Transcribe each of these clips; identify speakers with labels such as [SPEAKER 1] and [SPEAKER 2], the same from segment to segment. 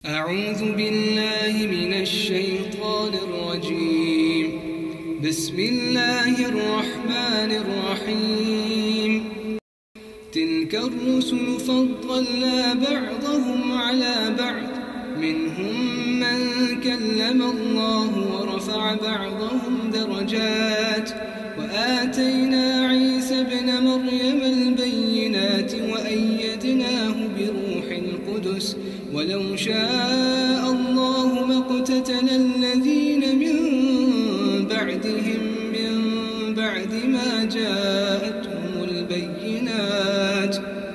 [SPEAKER 1] أعوذ بالله من الشيطان الرجيم. بسم الله الرحمن الرحيم. تلك الرسل فضلنا بعضهم على بعض، منهم من كلم الله ورفع بعضهم درجات، وآتينا عيسى ابن مريم البينات وأيدناه بروح القدس، ولو شاء الله ما اقتتل الذين من بعدهم من بعد ما جاءتهم البينات،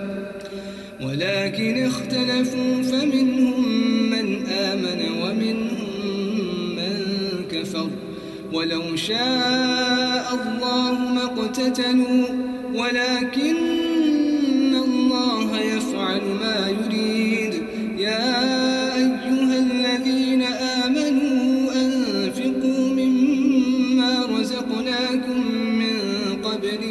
[SPEAKER 1] ولكن اختلفوا فمنهم من آمن ومنهم من كفر، ولو شاء الله ما اقتتلوا ولكن الله يفعل ما يريد. يا أيها الذين آمنوا أنفقوا مما رزقناكم من قبل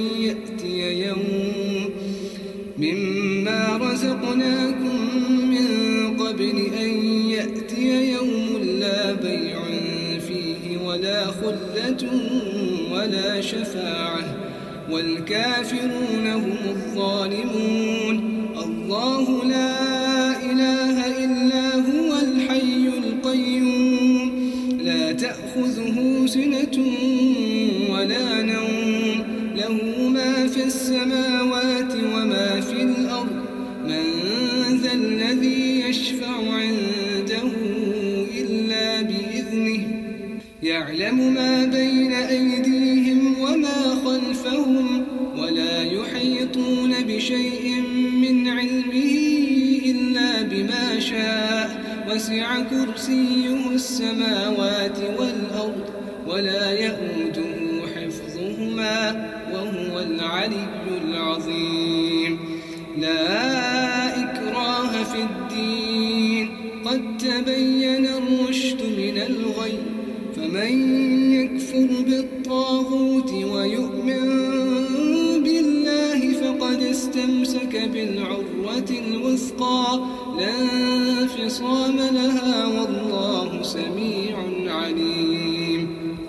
[SPEAKER 1] أن يأتي يوم لا بيع فيه ولا خلة ولا شفاعة والكافرون هم الظالمون. الله لا إله إلا هو الحي القيوم، لا تأخذه سنة ولا نوم، له ما في السماوات وما في الأرض. من ذا الذي يشفع عنده إلا بإذنه، يعلم ما بين أيديهم وما خلفهم، ولا يحيطون بشيء من علمه إلا بما شاء، وسع كرسيه السماوات والأرض ولا يئوده حفظهما وهو العلي العظيم. لا إكراه في الدين، قد تبين الرشد من الغي، فمن يكفر بالطاغوت ويؤمن بالله فقد استمسك بالعروة الوثقى لا انفصام لها، والله سميع عليم.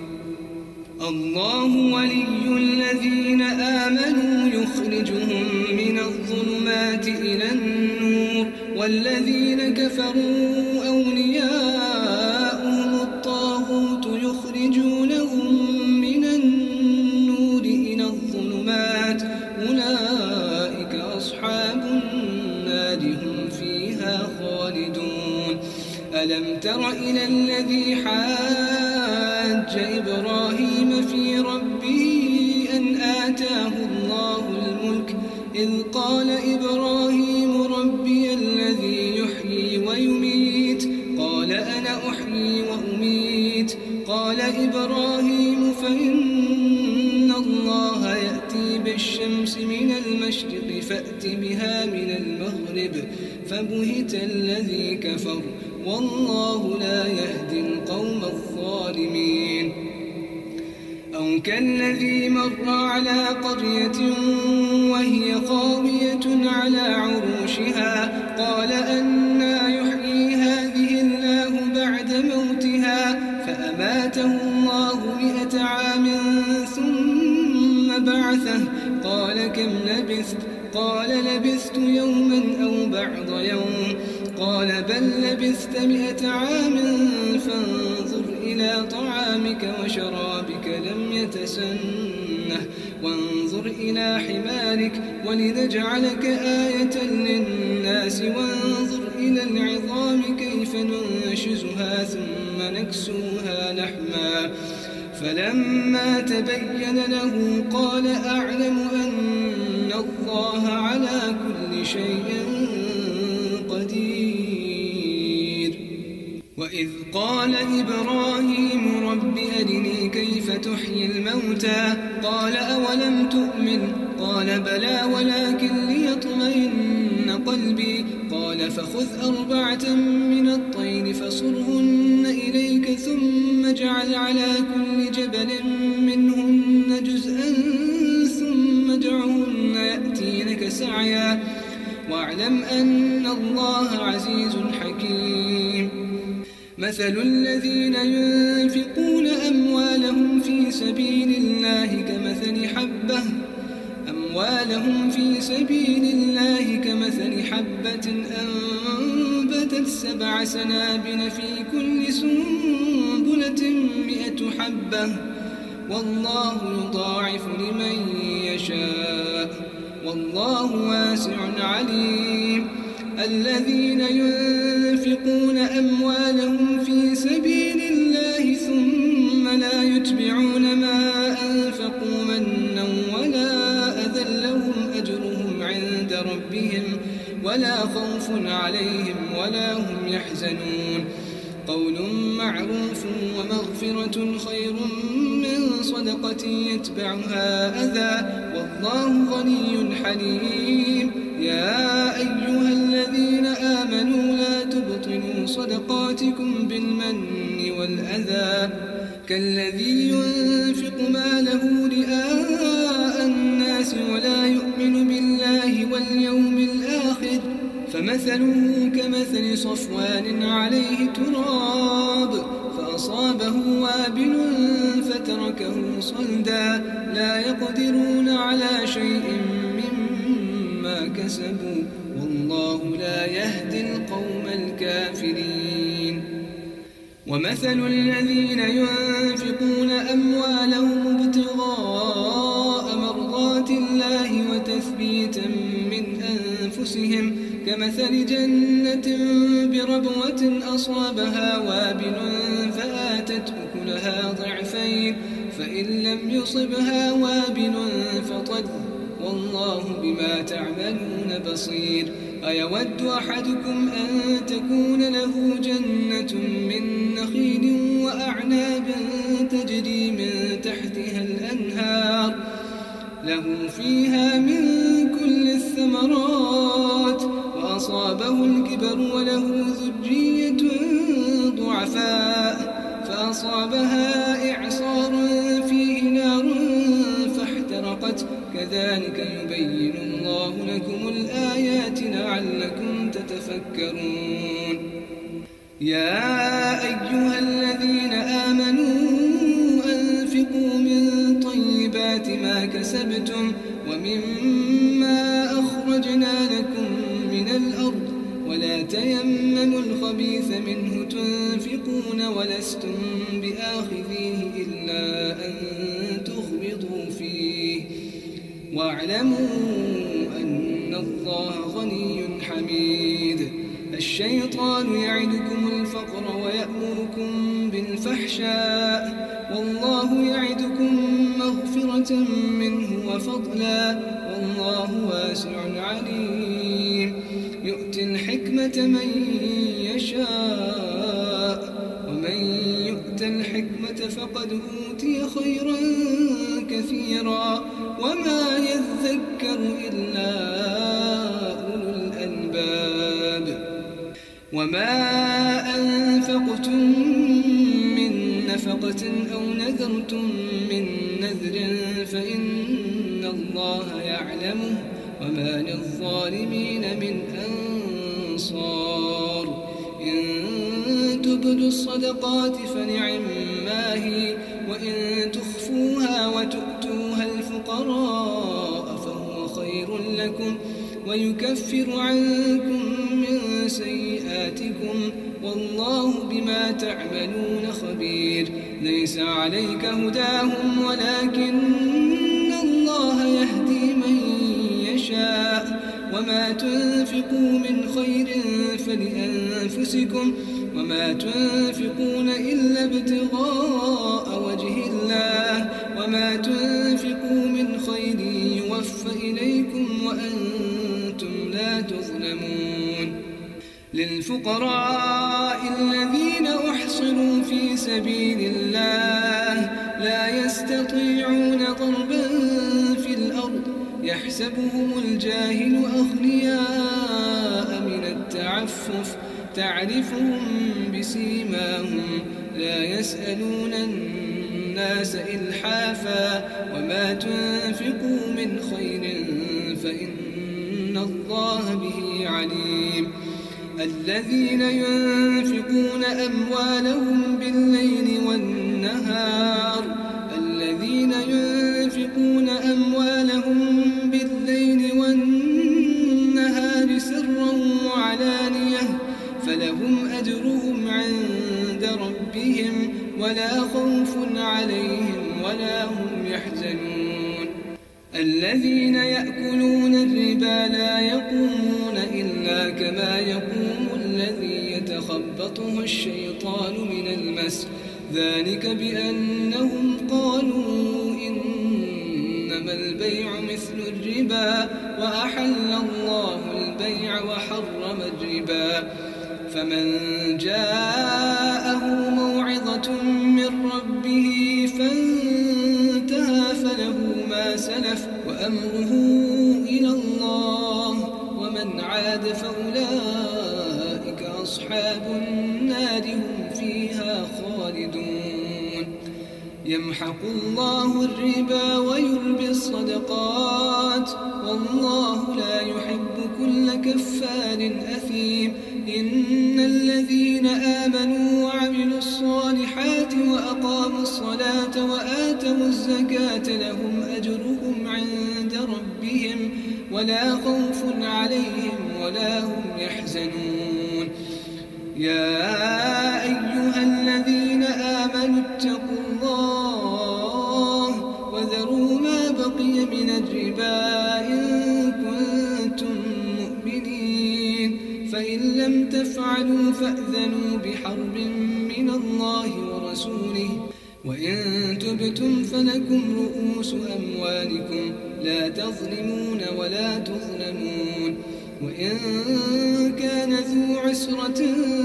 [SPEAKER 1] الله ولي الذين آمنوا يخرجهم من الظلمات إلى النور، والذين كفروا أولياؤهم الطاغوت يخرجونهم من النور إلى الظلمات، أولئك أصحاب النار هم فيها خالدون. ألم تر إلى الذي حاج إبراهيم في ربه أن آتاه الله الملك، إذ قال إبراهيم ربي الذي يحيي ويميت، قال أنا أحيي وأميت. قال إبراهيم فإن الله يأتي بالشمس من المشرق فأت بها من المغرب، فبهت الذي كفر والله لا يهدي القوم الظالمين. أو كالذي مر على قرية وهي خاوية على عروشها، قال أنى يحيي هذه الله بعد موتها، فأماته الله 100 عام ثم بعثه، قال كم لبثت؟ قال لبثت يوما أو بعض يوم، قال بل لبثت 100 عام فانظر إلى طعامك وشرابك لم يتسنه، وانظر إلى حمارك ولنجعلك آية للناس، وانظر إلى العظام كيف ننشزها ثم نكسوها لحما، فلما تبين له قال أعلم أن الله على كل شيء قدير. وإذ قال إبراهيم رب أرني كيف تحيي الموتى، قال أولم تؤمن؟ قال بلى ولكن ليطمئن قلبي، قال فخذ 4 من الطير فصرهن إليك، ثم اجعل على كل جبل منهن جزءا ثم ادعهن يأتينك سعيا، واعلم أن الله عزيز حكيم. مثل الذين ينفقون أموالهم في سبيل الله كمثل حبة أنبتت 7 سنابل في كل سنبلة 100 حبة والله يضاعف لمن يشاء والله واسع عليم. الذين ينفقون أموالهم في سبيل الله ثم لا يتبعون ما أنفقوا منا ولا أذى لهم أجرهم عند ربهم ولا خوف عليهم ولا هم يحزنون. قول معروف ومغفرة خير من صدقة يتبعها أذى والله غني حليم. يا أيها الذين آمنوا لا تبطلوا صدقاتكم بالمن والأذى كالذي ينفق ماله رئاء الناس ولا يؤمن بالله واليوم الآخر فمثله كمثل صفوان عليه تراب فأصابه وابل فتركه صلدا لا يقدرون على شيء مما كسبوا والله لا يهدي القوم الكافرين. ومثل الذين ينفقون أموالهم ابتغاء مرضات الله وتثبيتا من أنفسهم كمثل جنة بربوة أصابها وابل فآتت أكلها ضعفين فإن لم يصبها وابل فطل والله بما تعملون بصير. أيود أحدكم أن تكون له جنة من نخيل وأعناب تجري من تحتها الأنهار له فيها من كل الثمرات وأصابه الكبر وله ذرية ضعفاء فأصابها إعصار فيه نار فاحترقت كذلك يبين الله لكم الآيات لعلكم تتفكرون. يا أيها الذين آمنوا أنفقوا من طيبات ما كسبتم ومما أخرجنا لكم من الأرض ولا تيمموا الخبيث منه تنفقون ولستم بآخذيه إلا أن تغمضوا فيه واعلموا أن الله غني حميد. الشيطان يعدكم الفقر ويأمركم بالفحشاء والله يعدكم مغفرة منه وفضلا والله واسع عليم. يؤتي الحكمة من يشاء ومن يؤت الحكمة فقد أوتي خيرا كثيرا وما يذكر إلا أولو الألباب. وما أنفقتم من نفقة أو نذرتم من نذر فإن الله يعلمه وما للظالمين من أنصار. إن تبدوا الصدقات فنعما هي وإن تخفوها وتؤتوها الفقراء فهو خير لكم ويكفر عنكم من سيئاتكم والله بما تعملون خبير. ليس عليك هداهم ولكن الله يهدي من يشاء وما تنفقوا من خير فلأنفسكم وما تنفقون إلا ابتغاء وجه الله وما تنفقوا من خير يوفى إليكم وأنتم لا تظلمون. للفقراء الذين أحصروا في سبيل الله لا يستطيعون ضربا في الأرض يحسبهم الجاهل أغنياء من التعفف تعرفهم بسيماهم لا يسألون الناس إلحافا وما تنفقوا من خير فإن إن الله به عليم. الذين ينفقون أموالهم بالليل والنهار سرا وعلانية فلهم أجرهم عند ربهم ولا خوف عليهم ولا هم يحزنون. الذين يأكلون الربا لا يقومون إلا كما يقوم الذي يتخبطه الشيطان من المس، ذلك بأنهم قالوا إنما البيع مثل الربا وأحل الله البيع وحرم الربا. فمن جاءه موعظة من ربه فانتهى فله ما سلف وأمره إلى الله، ومن عاد فأولئك أصحاب النار هم فيها خالدون. يمحق الله الربا ويربي الصدقات والله لا يحب كل كفار أثيم. إن الذين آمنوا وعملوا الصالحات وأقاموا الصلاة وآتوا الزكاة لهم أجرهم عند ربهم ولا خوف عليهم ولا هم يحزنون. يا أيها الذين آمنوا اتقوا الله وذروا ما بقي من الربا إن كنتم مؤمنين، فإن لم تفعلوا فأذنوا بحرب من الله ورسوله، وإن تبتم فلكم رؤوس أموالكم لا تظلمون ولا تظلمون. وإن كان ذو عسرة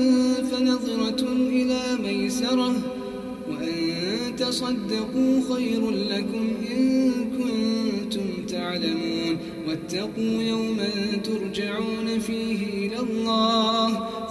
[SPEAKER 1] فنظرة إلى ميسرة، وأن تصدقوا خير لكم إن كنتم تعلمون. واتقوا يوما ترجعون فيه إلى الله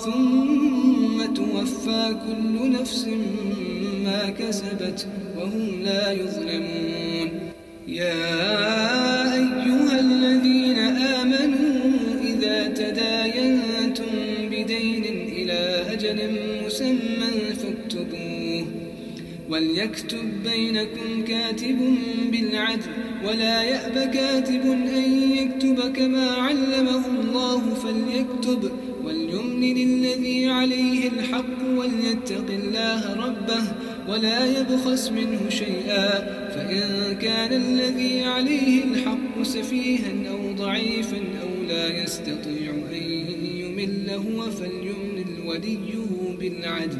[SPEAKER 1] ثم توفى كل نفس ما كسبت وهم لا يظلمون. يا أيها الذين آمنوا إذا تداينتم بدين إلى أجل مسمى فاكتبوه، وليكتب بينكم كاتب بالعدل ولا يأب كاتب أن يكتب كما علمه الله فليكتب، وليملل الذي عليه الحق وليتق الله ربه ولا يبخس منه شيئا، فإن كان الذي عليه الحق سفيها أو ضعيفا أو لا يستطيع أن يمل هو فليملل وليه بالعدل.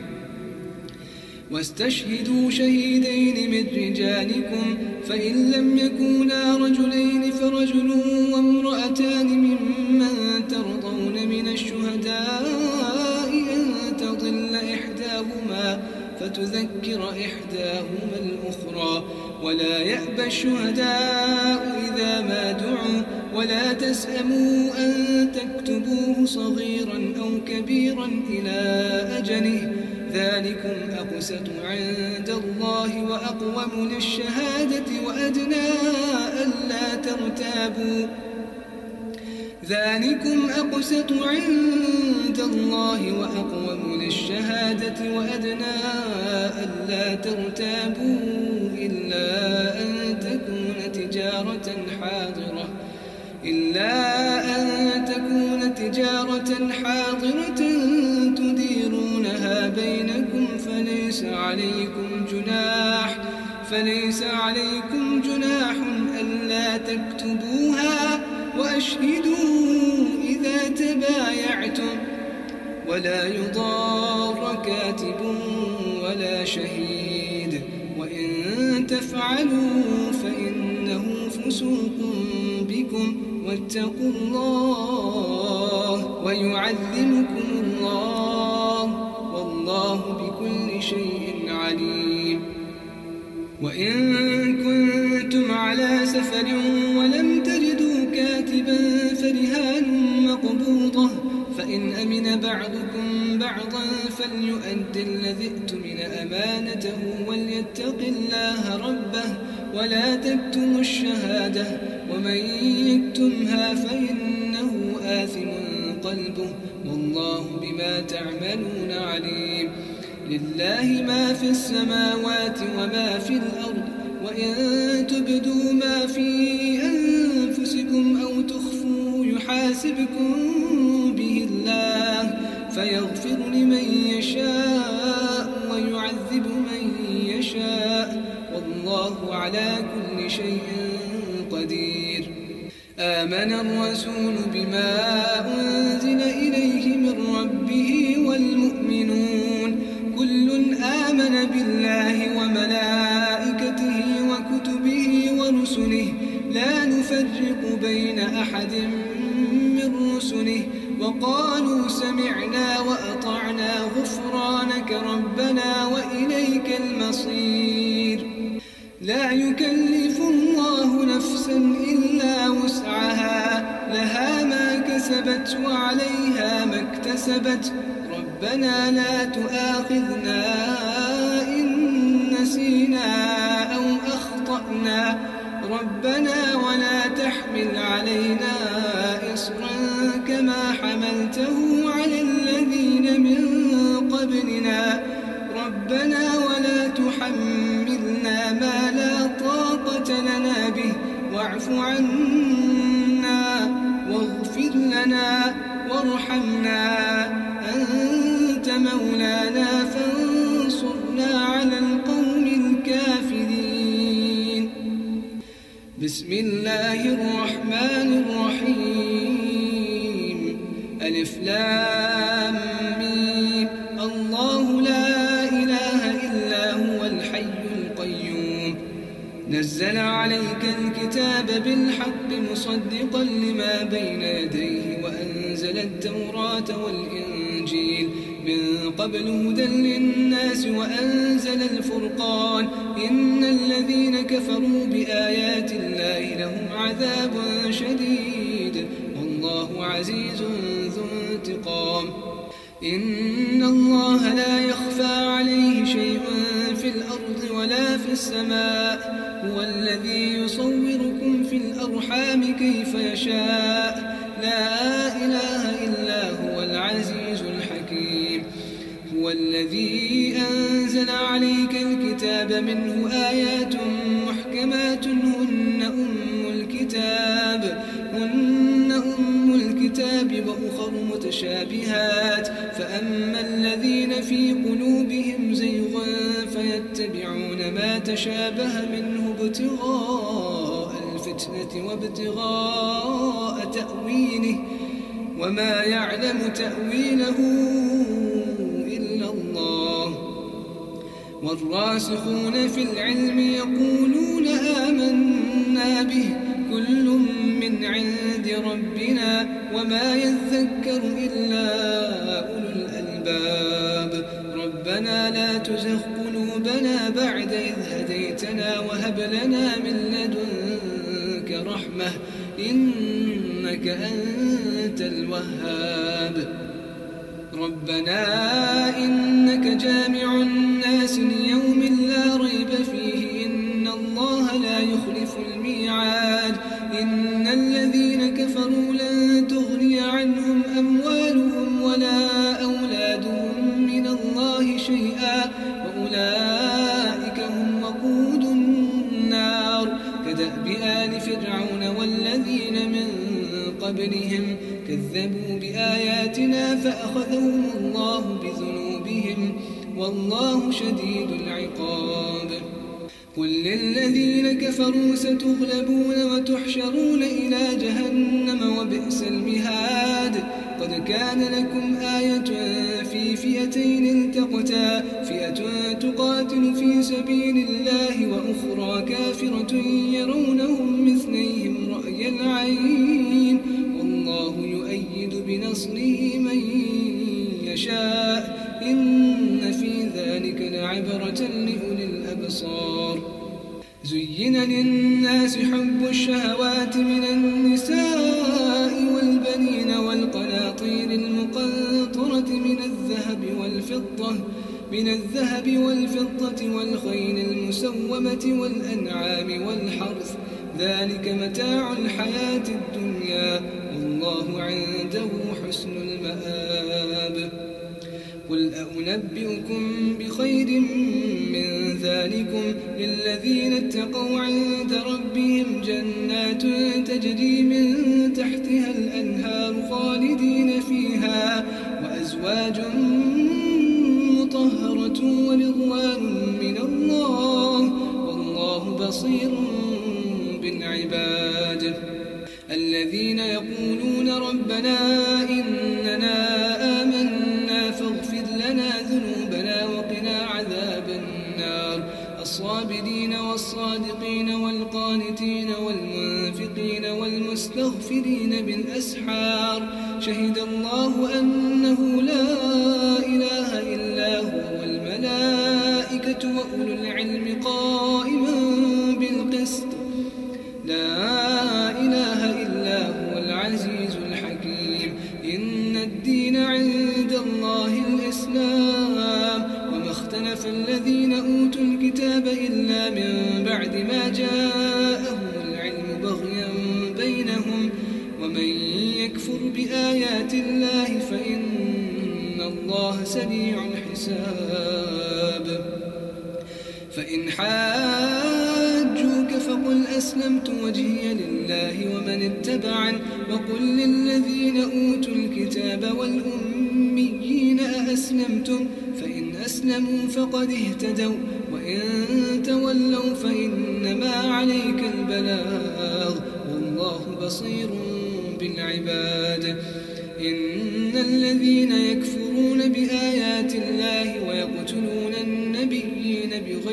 [SPEAKER 1] واستشهدوا شهيدين من رجالكم، فإن لم يكونا رجلين فرجل وامرأتان ممن ترضون من الشهداء أن تضل إحداهما فتذكر إحداهما الأخرى، ولا يأبى الشهداء إذا ما دعوا، ولا تسأموا أن تكتبوه صغيرا أو كبيرا إلى أجله، ذلكم أقسط عند الله وأقوم للشهادة وأدنى ألا ترتابوا. ذلكم أقسط عند الله وأقوم للشهادة وأدنى ألا ترتابوا إلا أن تكون تجارة حاضرة تديرونها بينكم فليس عليكم جناح ألا تكتبوها، وأشهدوا إذا تبايعتم، ولا يضار كاتب ولا شهيد، وإن تفعلوا فإنه فسوق بكم، واتقوا الله ويعلمكم الله والله بكل شيء عليم. وإن كنتم على سفر ولم تجدوا كاتبا فرهان مقبوضة، فإن أمن بعضكم بعضا فليؤد الذي اؤتمن أمانته وليتق الله ربه ولا تكتموا الشهادة، ومن يكتمها فإنه آثم قلبه والله بما تعملون عليم. لله ما في السماوات وما في الأرض وإن تبدوا ما في أنفسكم أو تخفوه يحاسبكم به الله فيغفر لمن يشاء ويعذب من يشاء والله على كل شيء قدير. آمن الرسول بما أنزل إليه من ربه والمؤمنون كل آمن بالله وملائكته وكتبه ورسله لا نفرق بين أحد من رسله وقالوا سمعنا وأطعنا غفرانك ربنا وإليك المصير. لا يكلف الله نفسا إلا وسعها لها ما كسبت وعليها ما اكتسبت ربنا لا تؤاخذنا إن نسينا أو أخطأنا ربنا ولا تحمل علينا إصرا كما حملته على الذين من قبلنا ربنا ولا تحملنا ما لا طاقة لنا به واعف عنا واغفر لنا وارحمنا أنت مولانا فانصرنا على القوم الكافرين. بسم الله الرحمن الرحيم. ألف لام ميم. الله لا إله إلا هو الحي القيوم نزل عليك الكتاب بالحق مصدقا لما بين يديه وأنزل التوراة والإنجيل من قبل هدى للناس وأنزل الفرقان إن الذين كفروا بآيات الله لهم عذاب شديد والله عزيز ذو انتقام. إن الله لا يخفى عليه شيء في الأرض ولا في السماء هو الذي يصوركم في الأرحام كيف يشاء لا إله إلا هو العزيز الحكيم. هو الذي أنزل عليك الكتاب منه آيات محكمات هن أم الكتاب وأخر متشابهات فأما الذين في قلوبهم زيغ فيتبعون ما تشابه منه ابتغاء الفتنة وابتغاء تأويله وما يعلم تأويله إلا الله والراسخون في العلم يقولون آمنا به كل من عند ربنا وما يذكر إلا أولو الألباب. ربنا لا تزغ قلوبنا بعد إذ هديتنا وهب لنا من لدنك رحمة إنك أنت الوهاب. ربنا إنك جامع الناس ليوم لا ريب فيه إن الله لا يخلف الميعاد. إن الذين كفروا لن تغني عنهم أموالهم ولا أولادهم من الله شيئا وأولئك هم وقود النار كدأب آل فرعون والذين من قبلهم كذبوا بآياتنا فأخذهم الله بذنوبهم والله شديد العقاب. قل للذين كفروا ستغلبون وتحشرون إلى جهنم وبئس المهاد. قد كان لكم آية في فئتين التقتا فئة تقاتل في سبيل الله وأخرى كافرة يرونهم مثليهم رأي العين والله يؤيد بنصره من يشاء إن في ذلك لعبرة لأولي الأبصار. زين للناس حب الشهوات من النساء والبنين والقناطير المقنطرة من الذهب والفضة والخيل المسومة والأنعام والحرث ذلك متاع الحياة الدنيا والله عنده حسن المآب. قل أنبئكم بخير من ذلكم للذين اتقوا عند ربهم جنات تجري من تحتها الأنهار خالدين فيها وأزواج مطهرة ورضوان من الله والله بصير بالعباد. الذين يقولون ربنا إننا آمنا فاغفر لنا ذنوبنا وقنا عذاب النار. الصابرين والصادقين والقانتين والمنفقين والمستغفرين بالأسحار شهد الله أنه لا إله إلا هو والملائكة وأولو العلم قائما بالقسط لا إله إلا هو العزيز الحكيم. إن الدين عند الله الإسلام وما اختلف الذين أوتوا الكتاب إلا من بعد ما جاءهم العلم بغيا بينهم ومن يكفر بآيات الله فإن الله سريع الحساب. فإن حاجوك فقل أسلمت وجهي لله ومن اتبعن وقل للذين أوتوا الكتاب والأميين أأسلمتم فإن أسلموا فقد اهتدوا وإن تولوا فإنما عليك البلاغ والله بصير بالعباد. إن الذين يكفرون بآيات الله ويقتلون النبيين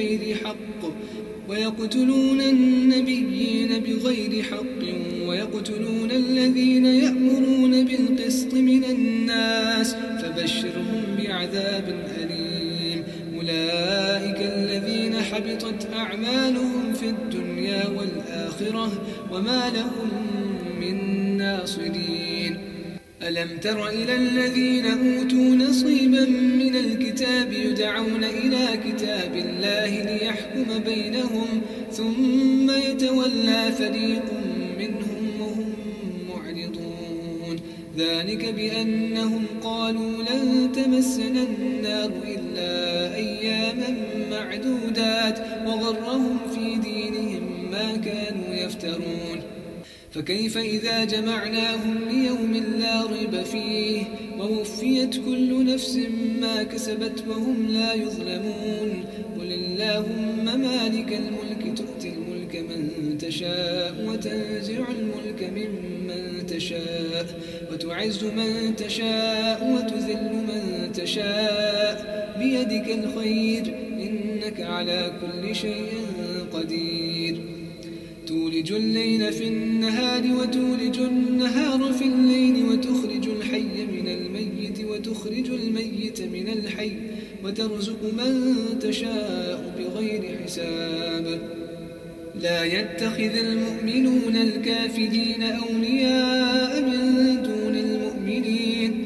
[SPEAKER 1] بغير حق ويقتلون الذين يأمرون بالقسط من الناس فبشرهم بعذاب أليم. أولئك الذين حبطت أعمالهم في الدنيا والآخرة وما لهم من ناصرين. ألم تر إلى الذين أوتوا نصيبا من الكتاب يدعون إلى كتاب الله ليحكم بينهم ثم يتولى فريق منهم وهم معرضون. ذلك بأنهم قالوا لن تمسنا النار إلا أياما معدودات وغرهم في دينهم ما كانوا يفترون. فكيف إذا جمعناهم ليوم لا ريب فيه ووفيت كل نفس ما كسبت وهم لا يظلمون. قل اللهم مالك الملك تؤتي الملك من تشاء وتنزع الملك ممن تشاء وتعز من تشاء وتذل من تشاء بيدك الخير إنك على كل شيء قدير. تولج الليل في النهار وتولج النهار في الليل وتخرج الحي من الميت وتخرج الميت من الحي وترزق من تشاء بغير حساب. لا يتخذ المؤمنون الكافرين أولياء من دون المؤمنين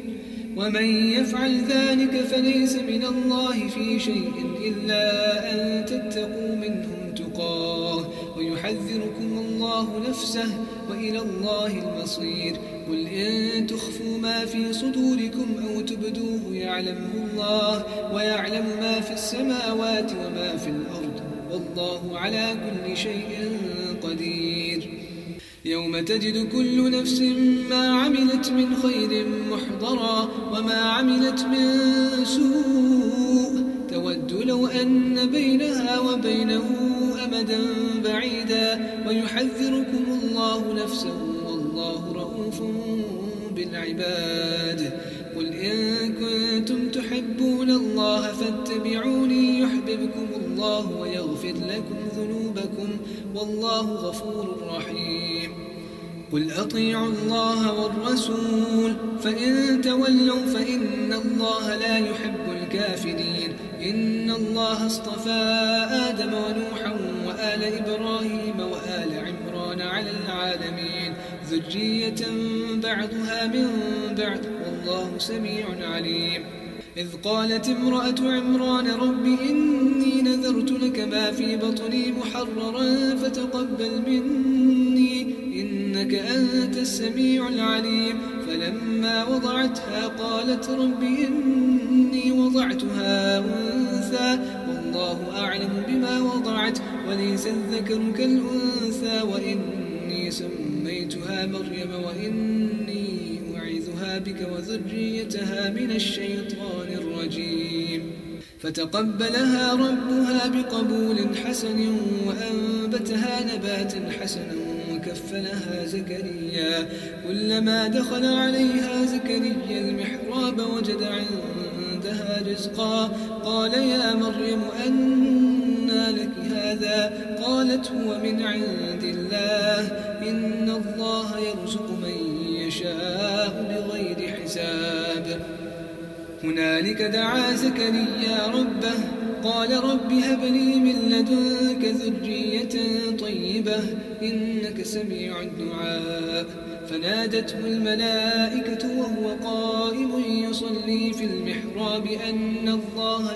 [SPEAKER 1] ومن يفعل ذلك فليس من الله في شيء إلا أن تتقوا منهم تقاه ويحذركم الله نفسه وإلى الله المصير. قل إن تخفوا ما في صدوركم أو تبدوه يعلمه الله ويعلم ما في السماوات وما في الأرض والله على كل شيء قدير. يوم تجد كل نفس ما عملت من خير محضرا وما عملت من سوء تود لو أن بينها وبينه أمدا بعيدا ويحذركم الله نفسه والله رؤوف بالعباد. قل إن كنتم تحبون الله فاتبعوني يحببكم الله ويغفر لكم ذنوبكم والله غفور رحيم. قل أطيعوا الله والرسول فإن تولوا فإن الله لا يحب الكافرين. إن الله اصطفى آدم ونوحا وآل إبراهيم وآل عمران على العالمين ذرية بعضها من بعض والله سميع عليم. إذ قالت امرأة عمران رب إني نذرت لك ما في بطني محررا فتقبل مني إنك إنك أنت السميع العليم. فلما وضعتها قالت رب إني وضعتها أنثى والله أعلم بما وضعت وليس الذكر كالأنثى وإني سميتها مريم وإني أعيذها بك وذريتها من الشيطان الرجيم. فتقبلها ربها بقبول حسن وأنبتها نباتا حسنا وكفلها زكريا. كلما دخل عليها زكريا المحراب وجد عندها رزقا قال يا مريم أنى لك هذا؟ قالت هو من عند الله إن الله يرزق من يشاء بغير حساب. هنالك دعا زكريا ربه قال رب هب لي من لدنك ذرية طيبة إنك سميع الدعاء. فنادته الملائكة وهو قائم يصلي في المحراب أن الله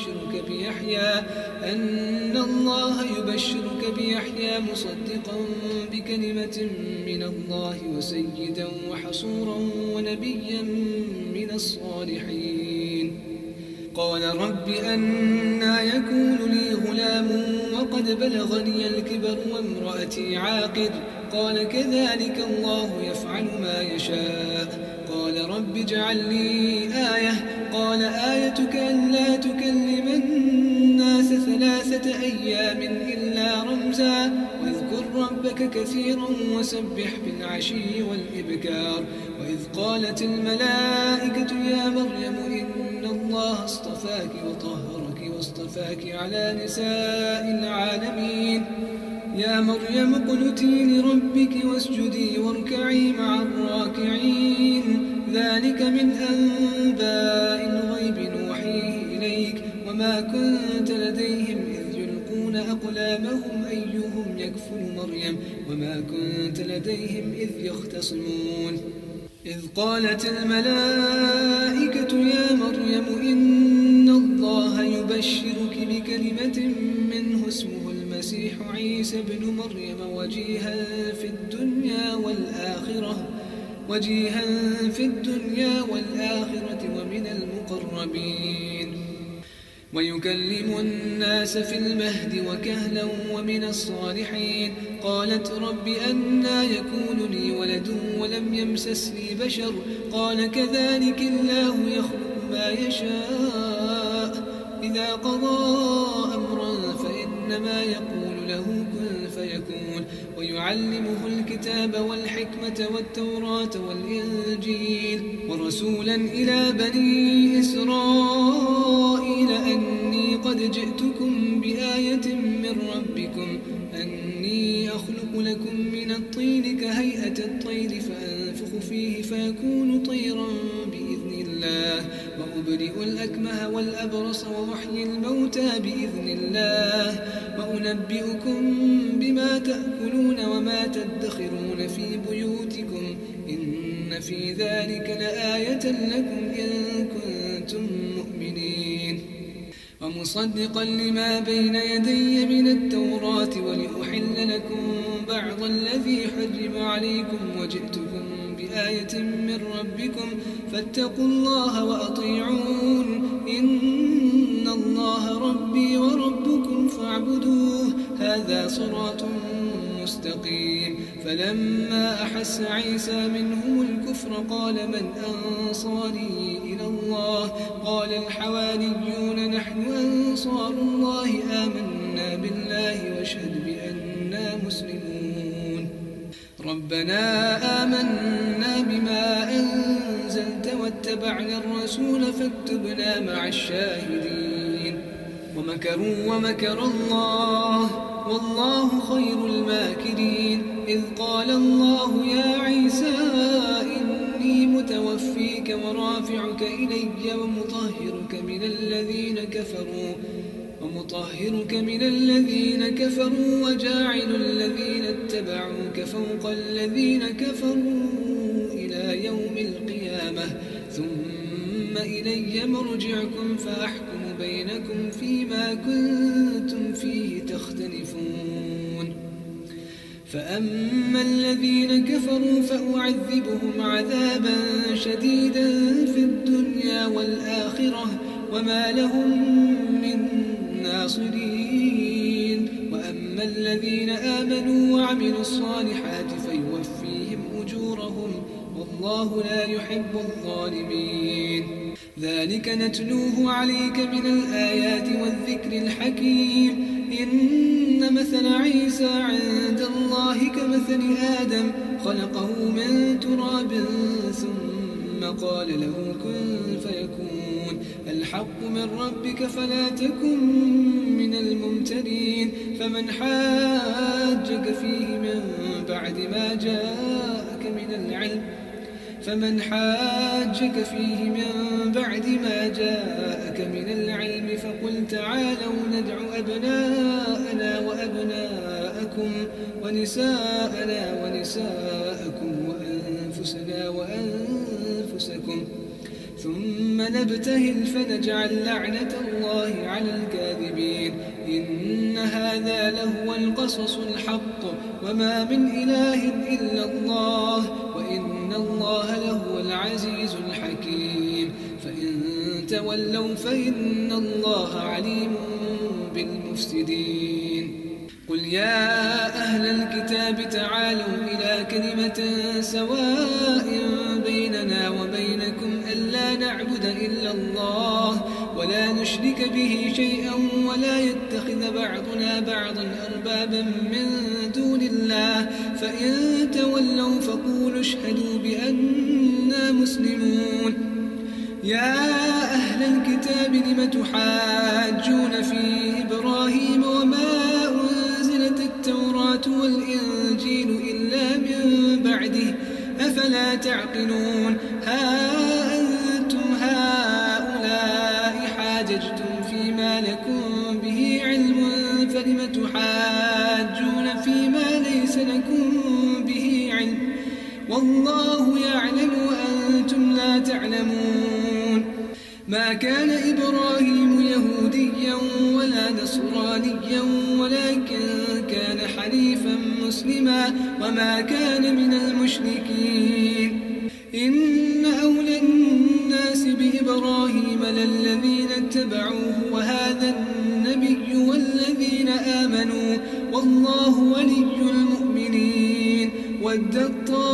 [SPEAKER 1] يبشرك بيحيى مصدقا بكلمة من الله وسيدا وحصورا ونبيا من الصالحين. قال رب أنى يكون لي غلام وقد بلغني الكبر وامرأتي عاقر؟ قال كذلك الله يفعل ما يشاء. قال رب اجعل لي آية. قال آيتك ألا تكلم الناس 3 أيام إلا رمزا واذكر ربك كثيرا وسبح بالعشي والإبكار. وإذ قالت الملائكة يا مريم إن الله اصطفاك وطهرك واصطفاك على نساء العالمين. يا مريم اقنتي لربك واسجدي واركعي مع الراكعين. ذلك من أنباء الغيب نوحيه إليك وما كنت لديهم إذ يلقون أقلامهم أيهم يكفل مريم وما كنت لديهم إذ يختصمون. إذ قالت الملائكة يا مريم إن الله يبشرك بكلمة منه اسمه المسيح عيسى بن مريم وجيها في الدنيا والآخرة ومن المقربين ويكلم الناس في المهد وكهلا ومن الصالحين. قالت رب أنى يكون لي ولد ولم يمسسني بشر؟ قال كذلك الله يخلق ما يشاء إذا قضى أمرا فإنما يقول له كن فيكون. ويعلمه الكتاب والحكمة والتوراة والإنجيل ورسولا إلى بني إسرائيل أني قد جئتكم بآية من ربكم أني أخلق لكم من الطين كهيئة الطير فأنفخ فيه فيكون طيرا بإذن الله وأبرئ الأكمه والأبرص وأحيي الموتى بإذن الله وأنبئكم بما تأكلون وما تدخرون في بيوتكم إن في ذلك لآية لكم إن كنتم مؤمنين. ومصدقا لما بين يدي من التوراة ولأحل لكم بعض الذي حرم عليكم وجئتكم بآية من ربكم فاتقوا الله وأطيعون إن الله ربي وربكم فاعبدوه هذا صراط مستقيم. فلما أحس عيسى منهم الكفر قال من أنصاري إلى الله؟ قال الحواريون نحن أنصار الله آمنا بالله واشهد بأننا مسلمون. ربنا آمنا بما أنزلت واتبعنا الرسول فاكتبنا مع الشاهدين. ومكروا ومكر الله والله خير الماكرين. إذ قال الله يا عيسى إني متوفيك ورافعك إلي ومطهرك من الذين كفروا وجاعل الذين اتبعوك فوق الذين كفروا إلى يوم القيامة ثم إلي مرجعكم فأحكم بينكم فيما كنتم فيه تختلفون. فأما الذين كفروا فأعذبهم عذابا شديدا في الدنيا والآخرة وما لهم من ناصرين. وأما الذين آمنوا وعملوا الصالحات فيوفيهم أجورهم والله لا يحب الظالمين. ذلك نتلوه عليك من الآيات والذكر الحكيم. إن مثل عيسى عند الله كمثل آدم خلقه من تراب ثم قال له كن فيكون. الحق من ربك فلا تكن من الممترين. فمن حاجك فيه من بعد ما جاءك من العلم فقل تعالوا ندع أبناءنا وأبناءكم ونساءنا ونساءكم وأنفسنا وأنفسكم ثم نبتهل فنجعل لعنة الله على الكاذبين. إن هذا لهو القصص الحق وما من إله إلا الله وإن الله لهو العزيز الحكيم. فإن تولوا فإن الله عليم بالمفسدين. قل يا أهل الكتاب تعالوا إلى كلمة سواء بيننا وبينكم ألا نعبد إلا الله ولا نشرك به شيئا ولا يتخذ بعضنا بعضا أربابا من دون الله فإن تولوا فقولوا اشهدوا بأننا مسلمون. يا أهل الكتاب لم تحاجون في إبراهيم وما أنزلت التوراة والإنجيل إلا من بعده أفلا تعقلون. ها أنتم هؤلاء حاججتم فيما لكم به علم فلم تحاجون فيما ليس لكم به علم والله يعلم وأنتم لا تعلمون. ما كان إبراهيم يهوديا ولا نصرانيا ولكن كان حنيفا مسلما وما كان من المشركين. إن أولى الناس بإبراهيم للذين اتبعوه وهذا النبي والذين آمنوا والله ولي المؤمنين. ودت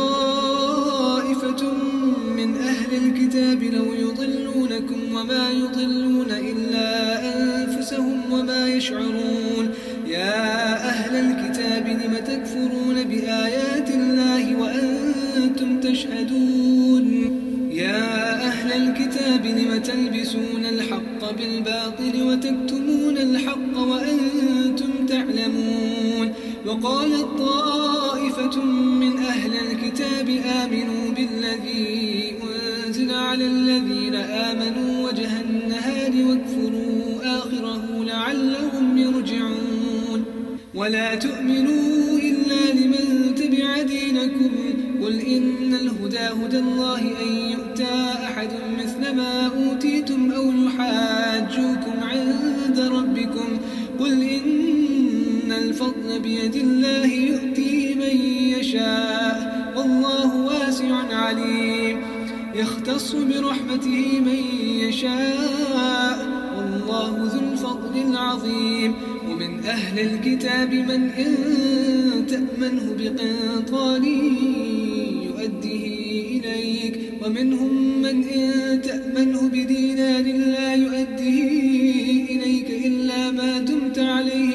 [SPEAKER 1] طائفة من أهل الكتاب لو يضلونكم وما يضلون إلا أنفسهم وما يشعرون. يا أهل الكتاب لم تكفرون بآيات الله وأنتم تشهدون. يا أهل الكتاب لم تلبسون الحق بالباطل وتكتمون الحق وأنتم تعلمون. وقالت طائفة من أهل الكتاب آمنوا بالذي أنزل على الذين آمنوا وجه النهار واكفروا آخره لعلهم يرجعون. ولا تؤمنوا إلا لمن تبع دينكم قل إن الهدى هدى الله أن يؤتى أحد مثل ما أوتيتم أو يحاجوكم عند ربكم قل إن الفضل بيد الله يؤتيه من يشاء والله واسع عليم. يختص برحمته من يشاء والله ذو الفضل العظيم. ومن أهل الكتاب من إن تأمنه بقنطار يؤديه إليك ومنهم من إن تأمنه بدينار لا يؤديه إليك إلا ما دمت عليه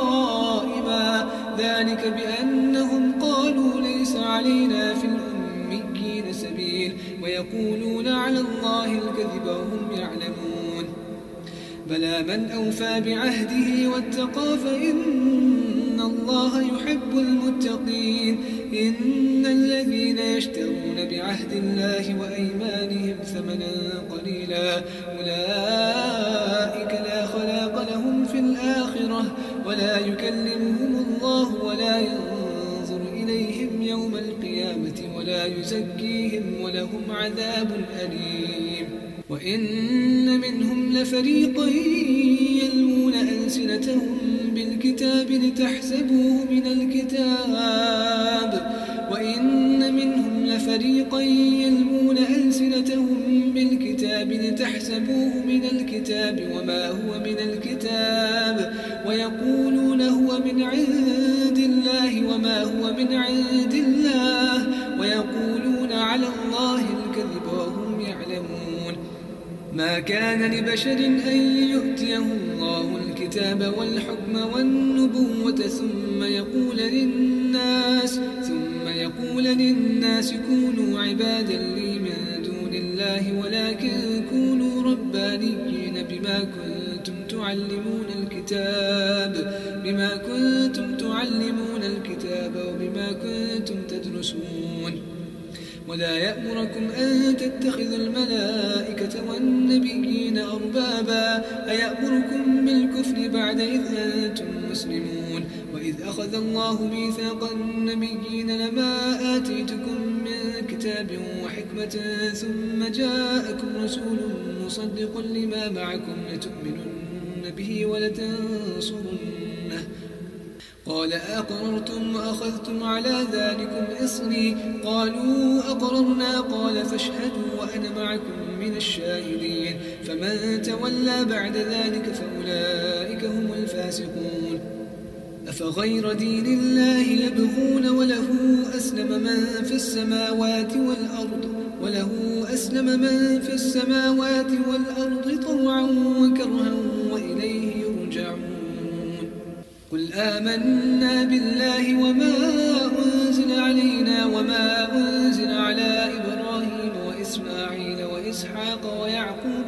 [SPEAKER 1] قائما ذلك بأنهم قالوا ليس علينا في الأميين سبيل ويقولون على الله الكذب وهم يعلمون. بلى من أوفى بعهده واتقى فإن الله يحب المتقين. إن الذين يشترون بعهد الله وأيمانهم ثمنا قليلا أولئك لا خلاق لهم في الآخرة ولا يكلمهم الله ولا ينظر إليهم يوم القيامة ولا يزكيهم ولهم عذاب أليم. وإن منهم لفريقا يلوون ألسنتهم ألسنتهم بالكتاب لتحسبوه من الكتاب وإن منهم لفريقا يلمون ألسنتهم بالكتاب لتحسبوه من الكتاب وما هو من الكتاب ويقولون هو من عند الله وما هو من عند الله ويقولون على الله الكذب وهم يعلمون. ما كان لبشر أن يؤتيه الله الكتاب والحكم والنبوة ثم يقول للناس كونوا عبادا لي من دون الله ولكن كونوا ربانيين بما كنتم تعلمون الكتاب وبما كنتم تدرسون. ولا يأمركم أن تتخذوا الملائكة والنبيين أربابا أيأمركم بالكفر بعد إذ أنتم مسلمون. وإذ أخذ الله ميثاق النبيين لما آتيتكم من كتاب وحكمة ثم جاءكم رسول مصدق لما معكم لتؤمنن به ولتنصرنه قال أقررتم وأخذتم على ذلكم إصري قالوا أقررنا قال فاشهدوا وأنا معكم من الشاهدين. فمن تولى بعد ذلك فأولئك هم الفاسقون. أفغير دين الله يبغون وله أسلم من في السماوات والأرض طوعا وكرها وإليه يرجعون. قل آمنا بالله وما أنزل علينا وما أنزل على إبراهيم وإسماعيل وإسحاق ويعقوب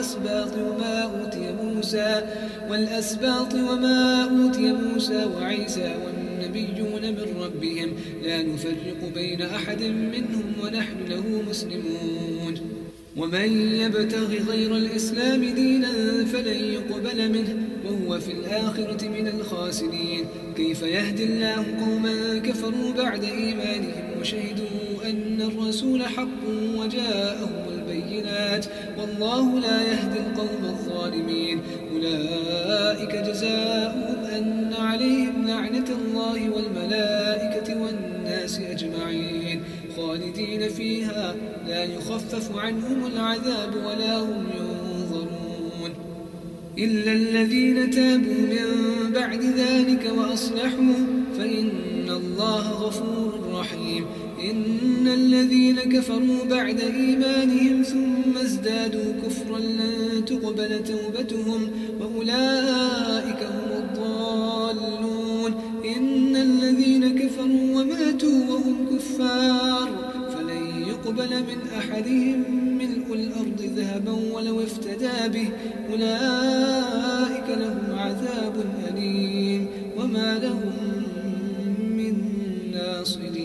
[SPEAKER 1] والأسباط وما أوتي موسى وعيسى والنبيون من ربهم لا نفرق بين أحد منهم ونحن له مسلمون. ومن يبتغ غير الإسلام دينا فلن يقبل منه وهو في الآخرة من الخاسرين. كيف يهدي الله قوما كفروا بعد إيمانهم وشهدوا أن الرسول حق وجاءهم البينات والله لا يهدي القوم الظالمين. أولئك جزاؤهم أن عليهم لعنة الله والملائكة والناس أجمعين خالدين فيها لا يخفف عنهم العذاب ولا هم ينظرون إلا الذين تابوا من بعد ذلك وأصلحوا فإن الله غفور رحيم. إن الذين كفروا بعد إيمانهم ثم ازدادوا كفرا لن تقبل توبتهم وأولئك هم الضالون. إن الذين كفروا وماتوا وهم كفار فلن يقبل من أحدهم ملء الأرض ذهبا ولو افتدى به أولئك لهم عذاب أليم وما لهم من ناصرين.